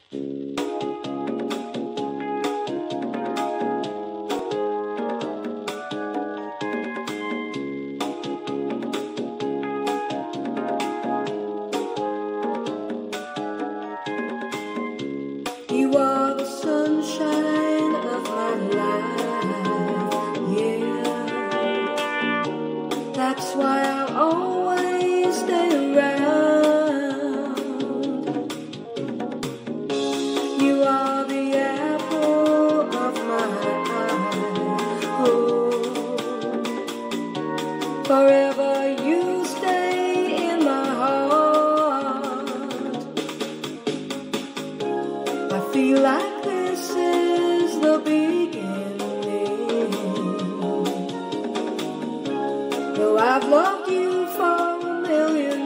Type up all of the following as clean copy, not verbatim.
You are the sunshine of my life, yeah. That's why I'll always stay around. You are the apple of my eye, oh. Forever you stay in my heart. I feel like this is the beginning. Though I've loved you for a million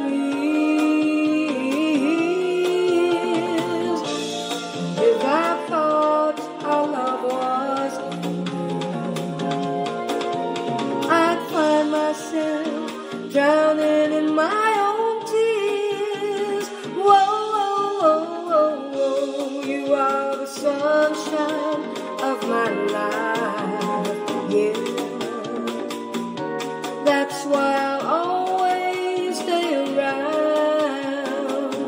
years, and if I thought our love was ending, I'd find myself drowning in my own tears. Whoa, whoa, whoa, whoa. You are the sunshine of my life, yeah. That's why I'll always stay around.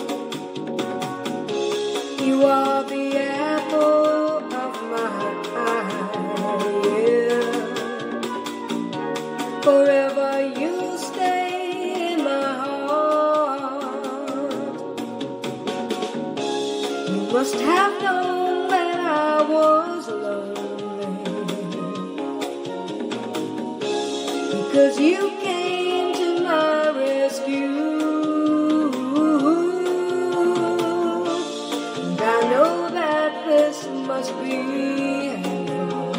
You are the apple of my eye, yeah. Forever you stay in my heart. You must have known that I was lonely, because you came to my rescue. And I know that this must be heaven.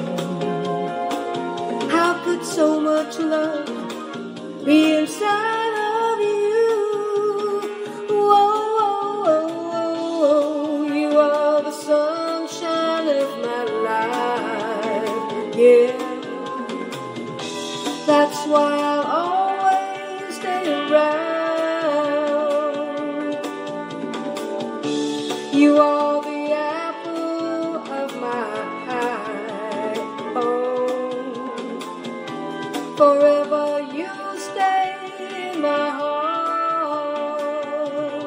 How could so much love be inside of you? Whoa, whoa, whoa, whoa. You are the sunshine of my life, yeah. That's why I'll always stay around. You are the apple of my eye, oh. Forever you stay in my heart.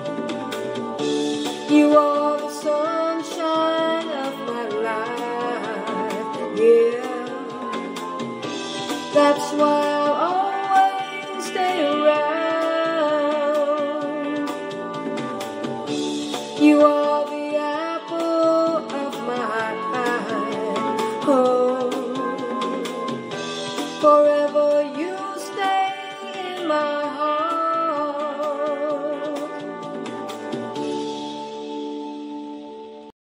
You are the sunshine of my life, yeah. That's why I'll always stay around. You are the apple of my eye, oh. Forever you stay in my